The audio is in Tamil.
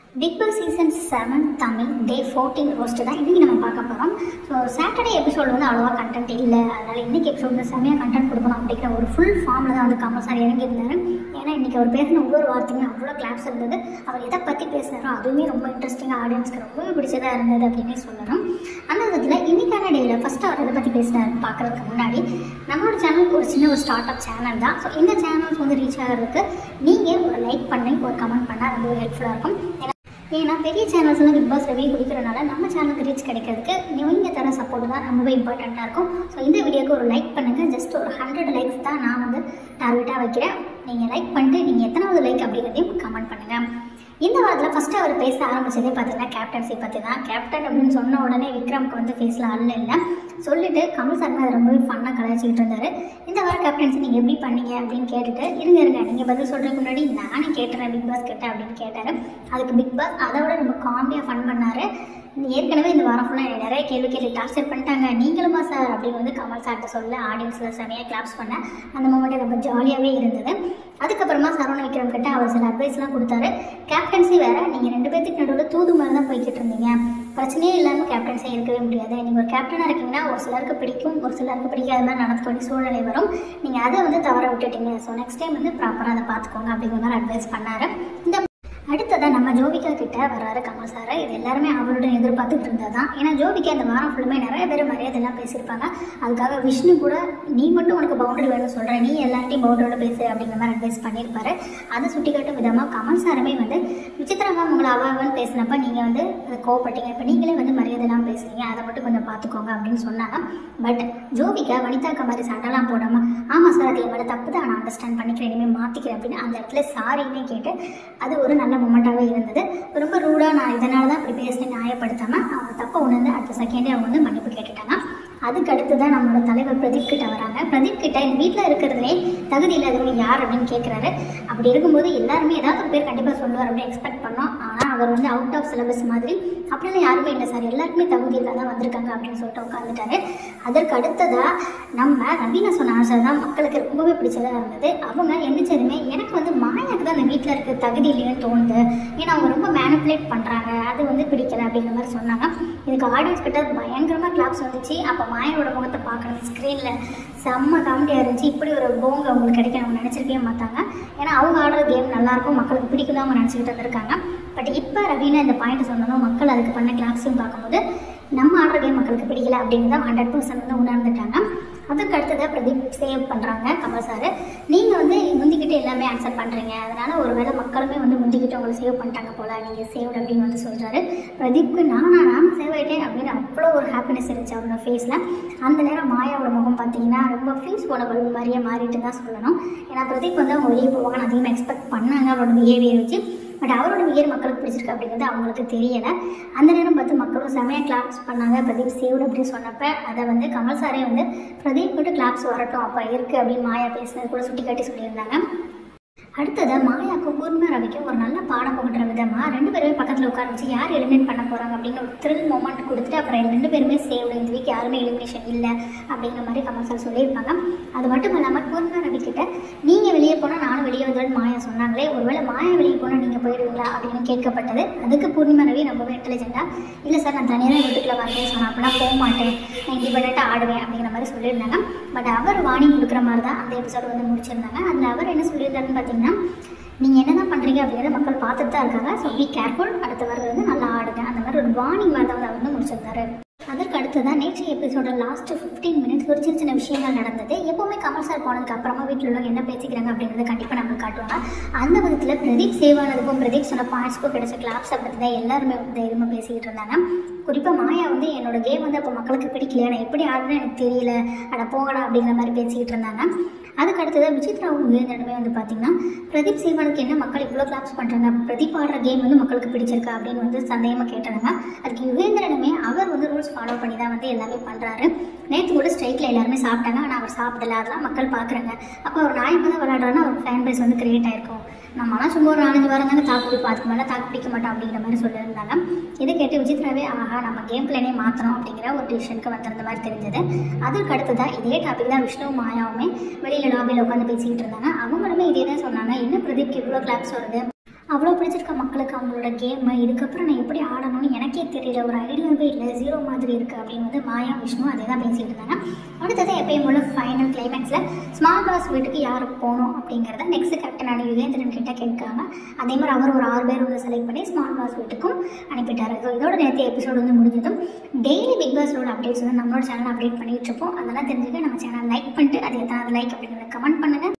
Bigg Season 7 Tamil Day 14 roast தான் இன்னைக்கு நம்ம பார்க்க போகிறோம். ஸோ சாட்டர்டே எபிசோடு வந்து அவ்வளோவா கண்டென்ட் இல்லை, அதனால் இன்றைக்கி எபிசோட் வந்து செம்மையாக கண்டென்ட் கொடுக்கணும் அப்படிங்கிற ஒரு ஃபுல் ஃபார்மில் தான் வந்து கமல் சார் இறங்கியிருந்தாரு. ஏன்னா இன்றைக்கி அவர் பேசின ஒவ்வொரு வார்த்தையுமே அவ்வளோ கிளாப்ஸ் இருந்தது. அவர் எதை பற்றி பேசினாரோ அதுவுமே ரொம்ப இன்ட்ரெஸ்டிங்காக ஆடியன்ஸ்க்கு ரொம்பவே பிடிச்சதாக இருந்தது அப்படின்னே சொல்லணும். அந்த விதத்தில் இன்றைக்கான டேயில் ஃபஸ்ட்டு அவர் எதை பற்றி பேசினார் பார்க்குறதுக்கு முன்னாடி நம்மளோட சேனலுக்கு ஒரு சின்ன ஒரு ஸ்டார்ட் அப் சேனல் தான். ஸோ இந்த சேனல்ஸ் வந்து ரீச் ஆகிறதுக்கு நீங்கள் ஒரு லைக் பண்ணி ஒரு கமெண்ட் பண்ணால் ரொம்ப ஹெல்ப்ஃபுல்லாக இருக்கும். ஏன்னா பெரிய சேனல்ஸ்லாம் பிக் பாஸ் ரிவ்யூ கொடுக்குறதுனால நம்ம சேனலுக்கு ரீச் கிடைக்கிறதுக்கு நீங்கள் தர சப்போர்ட் தான் ரொம்பவே இம்பார்ட்டண்ட்டாக இருக்கும். ஸோ இந்த வீடியோக்கு ஒரு லைக் பண்ணுங்கள். ஜஸ்ட் ஒரு 100 லைக்ஸ் தான் நான் வந்து டார்கெட்டாக வைக்கிறேன். நீங்கள் லைக் பண்ணிட்டு நீங்கள் எத்தனாவது லைக் அப்படிங்கிறதையும் கமெண்ட் பண்ணுங்கள். இந்த வாரத்தில் ஃபஸ்ட்டு அவர் பேச ஆரம்பித்ததே பார்த்தீங்கன்னா கேப்டன்சி பற்றி தான். கேப்டன் அப்படின்னு சொன்ன உடனே விக்ரம்க்கு வந்து ஃபேஸில் இல்லை சொல்லிட்டு கமல் சார் அதை ரொம்பவே ஃபன்னாக கலாய்ச்சிக்கிட்டு இருந்தார். இந்த வாரம் கேப்டன்சி நீங்கள் எப்படி பண்ணீங்க அப்படின்னு கேட்டுட்டு இருங்க நீங்கள் பதில் சொல்கிறதுக்கு முன்னாடி நானே கேட்டுறேன் பிக் பாஸ் கிட்ட அப்படின்னு கேட்டார். அதுக்கு பிக் பாஸ் அதை விட ரொம்ப காமெடியாக ஃபன் பண்ணார். ஏற்கனவே இந்த வாரம் ஃபுல்லாக நிறைய கேள்வி டார்ச்சர் பண்ணிட்டாங்க, நீங்களுமா சார் அப்படின்னு வந்து கமல் சார்கிட்ட சொல்ல ஆடியன்ஸில் செமையாக கிளாப்ஸ் பண்ண அந்த மூமெண்ட்டே ரொம்ப ஜாலியாகவே இருந்தது. அதுக்கப்புறமா சரவண விக்ரம் கிட்ட அவர் சில அட்வைஸ்லாம் கொடுத்தாரு. கேப்டன்சி வேறு, நீங்கள் 2 பேர்த்துக்கு நடுவில் தூது மாதிரி தான் போய்கிட்டு இருந்தீங்க, பிரச்சனையே இல்லாமல் கேப்டன்சி இருக்கவே முடியாது. நீங்கள் ஒரு கேப்டனாக இருக்கீங்கன்னா ஒரு சிலருக்கு பிடிக்கும், ஒரு சிலருக்கு பிடிக்காத மாதிரி நடக்கக்கூடிய சூழ்நிலை வரும். நீங்கள் அதை வந்து தவற விட்டுட்டீங்க. ஸோ நெக்ஸ்ட் டைம் வந்து ப்ராப்பராக அதை பார்த்துக்கோங்க அப்படிங்கிற மாதிரி அட்வைஸ் பண்ணார். இந்த அடுத்ததான் நம்ம ஜோவிகா கிட்ட வர்றாரு கமல் சார். இது எல்லாருமே அவருடன் எதிர்பார்த்துட்டு இருந்தது தான். ஏன்னா ஜோவிகா இந்த வாரம் ஃபுல்லுமே நிறைய பேர் மரியாதைலாம் பேசியிருப்பாங்க. அதுக்காக விஷ்ணு கூட நீ மட்டும் உனக்கு பவுண்டரி வேணும்னு சொல்கிறேன், நீ எல்லார்ட்டையும் பவுண்டரியோட பேசு அப்படிங்கிற மாதிரி அட்வைஸ் பண்ணியிருப்பாரு. அதை சுட்டி காட்டும் விதமாக கமல் சாருமே வந்து விசித்திரமா உங்களை அவன் பேசினப்ப நீங்கள் வந்து அதை கோவப்பட்டீங்க, இப்போ நீங்களே வந்து மரியாதைலாம் பேசுறீங்க, அதை மட்டும் கொஞ்சம் பார்த்துக்கோங்க அப்படின்னு சொன்னாங்க. பட் ஜோவிகா வனிதாக்கா மாதிரி சண்டைலாம் போடாமல் ஆமாம் சார் அது என்னோட தப்பு தான், நான் அண்டர்ஸ்டாண்ட் பண்ணிக்கிறேன், இனிமேல் மாற்றிக்கிறேன் அப்படின்னு அந்த இடத்துல சாரின்னே கேட்டு அது ஒரு நல்ல மொமெண்ட்டாகவே இருந்தது. ரொம்ப ரூடாக நான் இதனால தான் இப்படி பேசினேன் நியாயப்படுத்தாமல் அவங்க தப்பை உணர்ந்து அடுத்த செகண்டே அவங்க வந்து மன்னிப்பு கேட்டுட்டாங்க. அதுக்கு அடுத்து தான் நம்மளோட தலைவர் பிரதீப் கிட்ட வராங்க. பிரதீப் கிட்ட எங்கள் வீட்டில் இருக்கிறதுலே தகுதி இல்லாதவங்க யார் அப்படின்னு கேட்குறாரு. அப்படி இருக்கும்போது எல்லாருமே ஏதாவது ஒரு பேர் கண்டிப்பாக சொல்லுவார் அப்படின்னு எக்ஸ்பெக்ட் பண்ணோம். ஆனால் அவர் வந்து அவுட் ஆஃப் சிலபஸ் மாதிரி அப்படிலாம் யாருமே இல்லை சார், எல்லாருக்குமே தகுதி இல்லாத தான் வந்திருக்காங்க அப்படின்னு சொல்லிட்டு உட்காந்துட்டாரு. அதற்கு அடுத்ததாக நம்ம ரவீனா சொன்ன ஆன்சர் தான் மக்களுக்கு ரொம்பவே பிடிச்சதாக இருந்தது. அவங்க என்னச்சதுமே எனக்கு வந்து மாயாவுக்கு தான் அந்த வீட்டில் இருக்க தகுதி இல்லைன்னு தோணுது, ஏன்னா அவங்க ரொம்ப மேனிப்புலேட் பண்ணுறாங்க, அது வந்து பிடிக்கல அப்படிங்கிற மாதிரி சொன்னாங்க. இதுக்கு ஆடியன்ஸ் கிட்ட பயங்கரமாக கிளாப்ஸ் வந்துச்சு. அப்போ மாயோட முகத்தை பார்க்கணும் ஸ்க்ரீனில் செம்ம காமெடியாக இருந்துச்சு. இப்படி ஒரு போங்க அவங்களுக்கு கிடைக்க அவங்க நினச்சிருக்கவே மாட்டாங்க. ஏன்னா அவங்க ஆடுற கேம் நல்லாயிருக்கும், மக்களுக்கு பிடிக்கும் அவங்க நினச்சிக்கிட்டு வந்திருக்காங்க. பட் இப்போ ரவீனா இந்த பாயிண்ட் சொன்னாலும் மக்கள் அதுக்கு பண்ண கிளாப்ஸையும் பார்க்கும்போது நம்ம ஆடுற கேம் மக்களுக்கு பிடிக்கல அப்படின்னு தான் 100% வந்து உணர்ந்துட்டாங்க. அதுக்கு அடுத்ததாக பிரதீப் சேவ் பண்ணுறாங்க கமல் சார். நீங்கள் வந்து முந்திக்கிட்டு எல்லாமே ஆன்சர் பண்ணுறீங்க, அதனால் ஒரு வேளை மக்களுமே வந்து முந்திக்கிட்டு உங்களை சேவ் பண்ணிட்டாங்க போல், நீங்கள் சேவ் அப்படின்னு வந்து சொல்கிறாரு. பிரதீப்க்கு நான் சேவ் ஆகிட்டேன் அப்படின்னு அவ்வளோ ஒரு ஹாப்பினஸ் இருந்துச்சு அவரோட ஃபேஸில். அந்த நேரம் மாயாவோட முகம் பார்த்தீங்கன்னா ரொம்ப ஃப்யூஸ் போன பலூன் மாதிரியே மாறிட்டு தான் சொல்லணும். ஏன்னா பிரதீப் வந்து அவங்க வெளியே போவாங்கன்னு அதிகமாக எக்ஸ்பெக்ட் பண்ணாங்க அவரோட பிஹேவியர் வச்சு. பட் அவரோட பிஹேவியர் மக்களுக்கு பிடிச்சிருக்கு அப்படிங்கிறது அவங்களுக்கு தெரியலை. அந்த நேரம் பார்த்து மக்களும் செமையாக கிளாப்ஸ் பண்ணாங்க பிரதீப் சேவ்டு அப்படின்னு சொன்னப்போ அதை வந்து கமல் சாரே வந்து பிரதீப் மட்டும் கிளாப்ஸ் வரட்டும் அப்போ இருக்குது அப்படின்னு மாயா பேசினது கூட சுட்டி காட்டி சொல்லியிருந்தாங்க. அடுத்ததாக மாயாவுக்கும் பூர்ணிமா ரவிக்கும் ஒரு நல்ல பாடம் புகட்டுற விதமாக 2 பேருமே பக்கத்தில் உட்கார வச்சு யார் எலிமினேட் பண்ண போகிறாங்க அப்படின்னு ஒரு த்ரில் மொமெண்ட் கொடுத்துட்டு அப்புறம் 2 பேருமே சேவ்டு, இந்த வீக் யாருமே எலிமினேஷன் இல்லை அப்படிங்கிற மாதிரி கமல் சார் சொல்லியிருப்பாங்க. அது மட்டும் இல்லாமல் பூர்ணிமா ரவி கிட்ட நீங்கள் வெளியே போனால் நானும் வெளியே வந்துடுன்னு மாயா சொன்னாங்களே, ஒருவேளை மாயா வெளியே போனால் நீங்கள் போயிடுவீங்களா அப்படின்னு கேட்கப்பட்டது. அதுக்கு பூர்ணிமா ரவி ரொம்பவே இன்டெலிஜென்ட்டாக இல்லை சார் நான் தனியாக வீட்டுக்குள்ள வரேன்னு சொன்னேன், அப்படின்னா போக மாட்டேன், நான் இண்டிபெண்ட்டாக ஆடுவேன் அப்படிங்கிற மாதிரி சொல்லியிருந்தாங்க. பட் அவர் வார்னிங் கொடுக்குற மாதிரி தான் அந்த எபிசோடு வந்து முடிச்சிருந்தாங்க. அதில் அவர் என்ன சொல்லியிருந்தாருன்னு பார்த்தீங்கன்னா, நீங்கள் என்ன தான் பண்ணுறீங்க அப்படிங்கிறத மக்கள் பார்த்துட்டு தான் இருக்காங்க, ஸோ பி கேர்ஃபுல், அடுத்த வாரம் வந்து நல்லா ஆடுங்க, அந்த மாதிரி ஒரு வார்னிங் மாதிரி தான் அவர் வந்து முடிச்சிருந்தாரு. அதற்கு அடுத்ததான் நேற்று எபிசோட லாஸ்ட் 15 மினிட்ஸ் ஒரு சின்ன விஷயங்கள் நடந்தது. எப்போவுமே கமல் சார் போனதுக்கு அப்புறமா வீட்டில் உள்ளவங்க என்ன பேசிக்கிறாங்க அப்படிங்கிறத கண்டிப்பாக நம்மளுக்கு காட்டுவாங்க. அந்த விதத்தில் பிரதீப் சேவ் ஆனதுக்கும் பிரதீப் சொன்ன பாயிண்ட்ஸ்க்கும் கிடைச்ச கிளாப்ஸை பற்றி தான் எல்லாருமே தைரியமாக பேசிக்கிட்டு இருந்தாங்க. குறிப்பாக மாயா வந்து என்னோட கேம் வந்து அப்போ மக்களுக்கு பிடிக்கல, நான் எப்படி ஆடுறேன்னு எனக்கு தெரியல, அட போகடா அப்படிங்கிற மாதிரி பேசிக்கிட்டு இருந்தாங்க. அதுக்கு அடுத்ததாக விசித்ராவும் உயர்ந்தடமே வந்து பார்த்திங்கன்னா பிரதீப் சேவானுக்கு என்ன மக்கள் இவ்வளோ கிளாப்ஸ் பண்ணுறாங்க, பிரதீப் ஆடுற கேம் வந்து மக்களுக்கு பிடிச்சிருக்கா அப்படின்னு வந்து சந்தேகமாக கேட்டாங்க. அதுக்கு யுகேந்திரனுமே அவர் வந்து ரூல்ஸ் ஃபாலோ பண்ணி தான் வந்து எல்லாமே பண்ணுறாரு. நேற்று கூட ஸ்ட்ரைக்கில் எல்லாருமே சாப்பிட்டாங்க, ஆனால் அவர் சாப்பிடல, அதெல்லாம் மக்கள் பார்க்குறாங்க. அப்போ அவர் நியாயமாக தான் விளையாடுறாருன்னா அவர் ஃபேன் பேஸ் வந்து கிரியேட் ஆயிருக்கும். நம்மளாம் சும்மா ஒரு 4-5 வாரம் தானே தாக்கு பிடிப்போம், அதுக்கு மேலே தாக்கு பிடிக்க மாட்டோம் அப்படிங்கிற மாதிரி சொல்லியிருந்தாங்க. இதை கேட்டு விசித்ராவே ஆஹா நம்ம கேம் பிளானே மாற்றணும் அப்படிங்கிற ஒரு டிசிஷனுக்கு வந்திருந்த மாதிரி தெரிஞ்சது. அதுக்கு அடுத்ததான் இதே டாபிக் தான் விஷ்ணுவும் மாயாவுமே வெளியில் லாபியில் உட்காந்து பேசிக்கிட்டு இருந்தாங்க. அவங்களுமே இதே தான் சொன்னாங்க, என்ன பிரதீப்க்கு இவ்வளோ கிளாப்ஸ் வருது, அவ்வளோ பிடிச்சிருக்க மக்களுக்கு அவங்களோட கேமை இதுக்கப்புறம் நான் எப்படி ஆடணும்னு எனக்கே தெரியல, ஒரு ஐடியாவே இல்லை, ஜீரோ மாதிரி இருக்குது அப்படின்னு வந்து மாயா விஷ்ணு அதே தான் பேசிகிட்டு இருந்தாங்க. அடுத்தது எப்பயும் போல ஃபைனல் கிளைமேக்ஸில் ஸ்மால் பாஸ் வீட்டுக்கு யார் போகணும் அப்படிங்கிறத நெக்ஸ்ட் கேப்டனான யுகேந்திரன் கிட்ட கேட்காங்க. அதே மாதிரி அவர் ஒரு 6 பேர் வந்து செலக்ட் பண்ணி ஸ்மால் பாஸ் வீட்டுக்கும் அனுப்பிட்டார். ஸோ இதோட நேற்று எபிசோடு வந்து முடிஞ்சதும் டெய்லி பிக் பாஸோட அப்டேட்ஸ் வந்து நம்மளோட சேனல் அப்டேட் பண்ணிட்டு இருப்போம். அதெல்லாம் தெரிஞ்சுக்க நம்ம சேனல் லைக் பண்ணிட்டு அது எத்தனை லைக் அப்படிங்கிறத கமெண்ட் பண்ணுங்கள்.